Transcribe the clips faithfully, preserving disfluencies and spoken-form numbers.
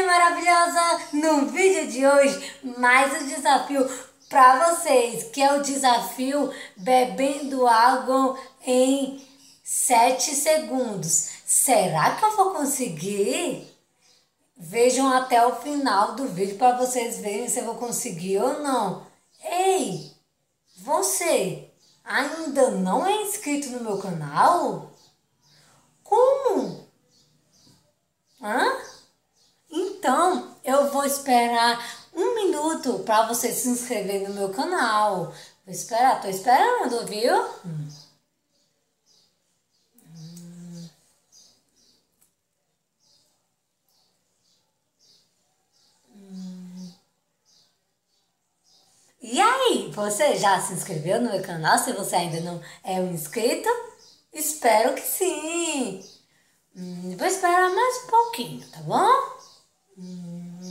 maravilhosa! No vídeo de hoje, mais um desafio para vocês, que é o desafio bebendo água em sete segundos. Será que eu vou conseguir? Vejam até o final do vídeo para vocês verem se eu vou conseguir ou não. Ei, você ainda não é inscrito no meu canal? Como? Hã? Então, eu vou esperar um minuto para você se inscrever no meu canal. Vou esperar, tô esperando, viu? Hum. Hum. Hum. E aí, você já se inscreveu no meu canal? Se você ainda não é um inscrito, espero que sim. Hum, vou esperar mais um pouquinho, tá bom? Hum.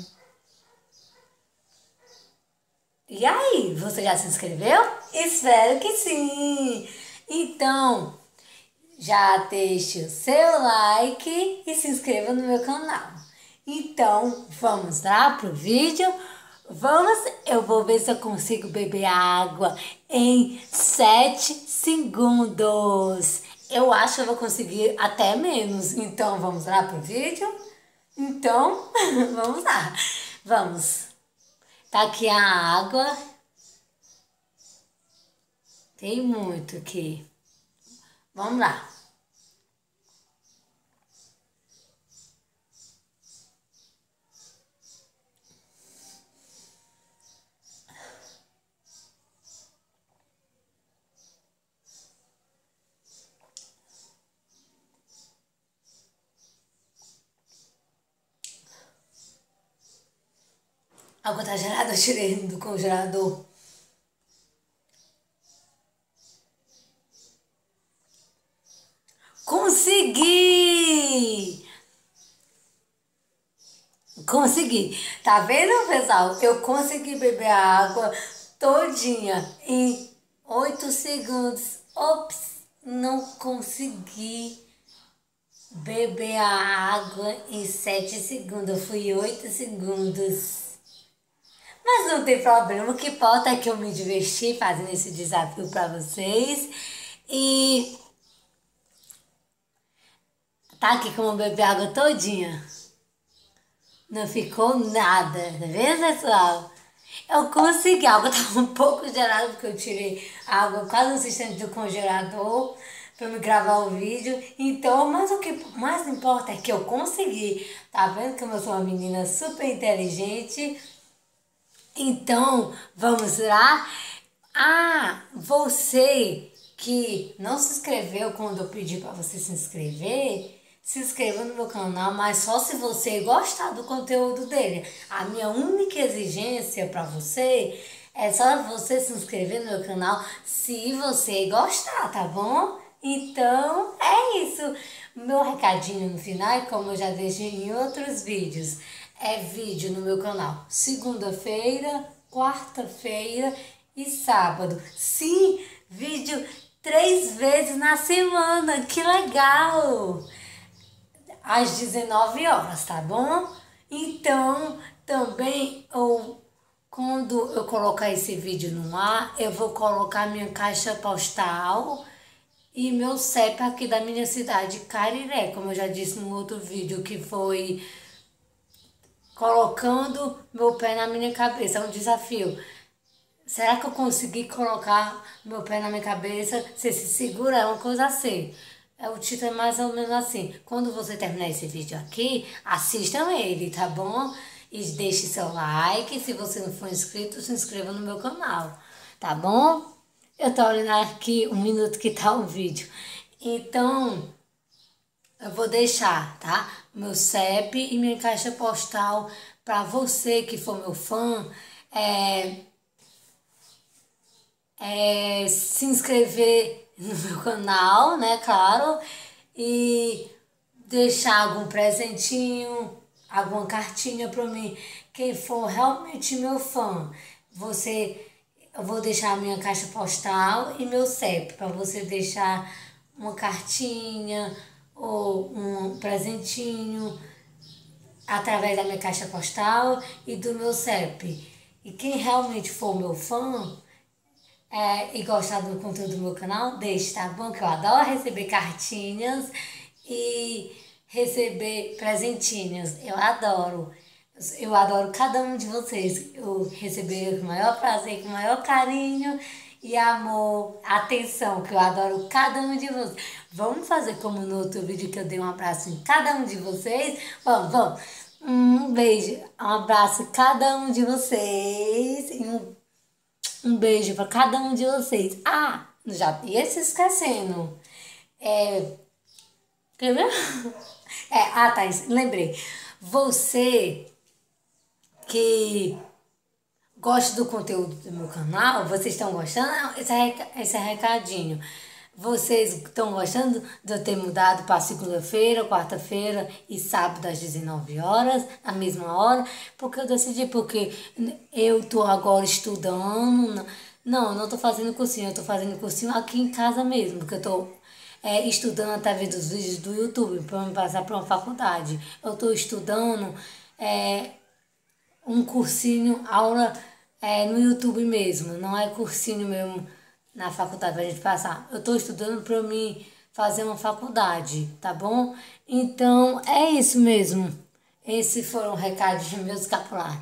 E aí, você já se inscreveu? Espero que sim! Então, já deixe o seu like e se inscreva no meu canal. Então, vamos lá pro vídeo? Vamos, eu vou ver se eu consigo beber água em sete segundos. Eu acho que eu vou conseguir até menos. Então, vamos lá pro vídeo? Então, vamos lá. Vamos. Tá aqui a água. Tem muito aqui. Vamos lá. A água tá gelada, eu tirei do congelador. Consegui! Consegui. Tá vendo, pessoal? Eu consegui beber a água todinha em oito segundos. Ops, não consegui beber a água em sete segundos. Eu fui oito segundos. Mas não tem problema, o que importa é que eu me diverti fazendo esse desafio para vocês. E tá aqui como beber água todinha. Não ficou nada, tá vendo, pessoal? Eu consegui, a água tava um pouco gelada porque eu tirei a água quase um instante do congelador para me gravar o vídeo. Então, mas o que mais importa é que eu consegui. Tá vendo que eu sou uma menina super inteligente? Então, vamos lá. Ah, você que não se inscreveu quando eu pedi para você se inscrever, se inscreva no meu canal, mas só se você gostar do conteúdo dele. A minha única exigência para você é só você se inscrever no meu canal se você gostar, tá bom? Então, é isso. Meu recadinho no final, como eu já deixei em outros vídeos, é vídeo no meu canal segunda-feira, quarta-feira e sábado. Sim, vídeo três vezes na semana, que legal! Às dezenove horas, tá bom? Então, também, eu, quando eu colocar esse vídeo no ar, eu vou colocar minha caixa postal e meu C E P aqui da minha cidade, Cariré, como eu já disse no outro vídeo, que foi colocando meu pé na minha cabeça. É um desafio. Será que eu consegui colocar meu pé na minha cabeça? Você se segura, é uma coisa assim. É, o título é mais ou menos assim. Quando você terminar esse vídeo aqui, assistam ele, tá bom? E deixe seu like. Se você não for inscrito, se inscreva no meu canal, tá bom? Eu tô olhando aqui um minuto que tá o vídeo. Então, eu vou deixar, tá? Meu C E P e minha caixa postal para você que for meu fã. É, é, se inscrever no meu canal, né, claro, e deixar algum presentinho, alguma cartinha para mim, quem for realmente meu fã. Você, eu vou deixar a minha caixa postal e meu C E P para você deixar uma cartinha ou um presentinho através da minha caixa postal e do meu C E P. E quem realmente for meu fã é, e gostar do conteúdo do meu canal, deixe, tá bom? Que eu adoro receber cartinhas e receber presentinhos. Eu adoro. Eu adoro cada um de vocês. Eu receber com o maior prazer, com o maior carinho e amor, atenção, que eu adoro cada um de vocês. Vamos fazer como no outro vídeo que eu dei um abraço em cada um de vocês? Vamos, vamos. Um beijo, um abraço em cada um de vocês. E um, um beijo para cada um de vocês. Ah, já ia se esquecendo. É, quer ver? É, ah, tá, lembrei. Você que gosta do conteúdo do meu canal, vocês estão gostando? Esse é, esse é recadinho. Vocês estão gostando de eu ter mudado para segunda-feira, quarta-feira e sábado às dezenove horas, a mesma hora? Porque eu decidi, porque eu tô agora estudando. Não, eu não tô fazendo cursinho, eu tô fazendo cursinho aqui em casa mesmo, porque eu tô é, estudando através dos vídeos do YouTube para me passar para uma faculdade. Eu tô estudando é, um cursinho, aula é, no YouTube mesmo, não é cursinho mesmo na faculdade pra gente passar. Eu tô estudando pra mim fazer uma faculdade, tá bom? Então é isso mesmo. Esses foram os recados de meu escapular.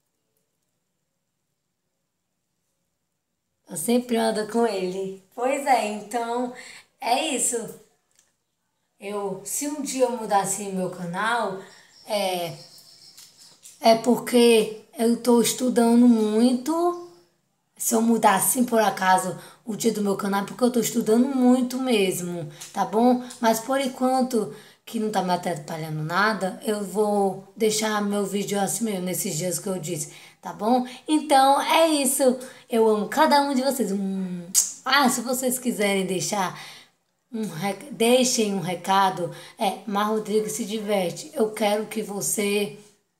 Eu sempre ando com ele. Pois é, então é isso. Eu, se um dia eu mudasse meu canal, é, é porque eu estou estudando muito. Se eu mudar assim por acaso o dia do meu canal, é porque eu estou estudando muito mesmo, tá bom? Mas por enquanto que não tá me atrapalhando nada, eu vou deixar meu vídeo assim mesmo, nesses dias que eu disse, tá bom? Então é isso. Eu amo cada um de vocês. Hum. Ah, se vocês quiserem deixar um rec... deixem um recado, é Mar Rodrigues se diverte. Eu quero que você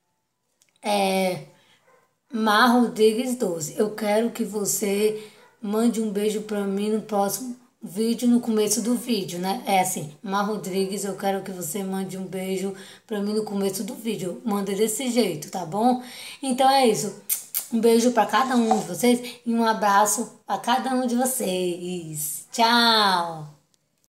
é Mar Rodrigues doze. Eu quero que você mande um beijo pra mim no próximo vídeo, no começo do vídeo, né? É assim, Mar Rodrigues, eu quero que você mande um beijo pra mim no começo do vídeo. Manda desse jeito, tá bom? Então é isso. Um beijo pra cada um de vocês e um abraço pra cada um de vocês. Tchau!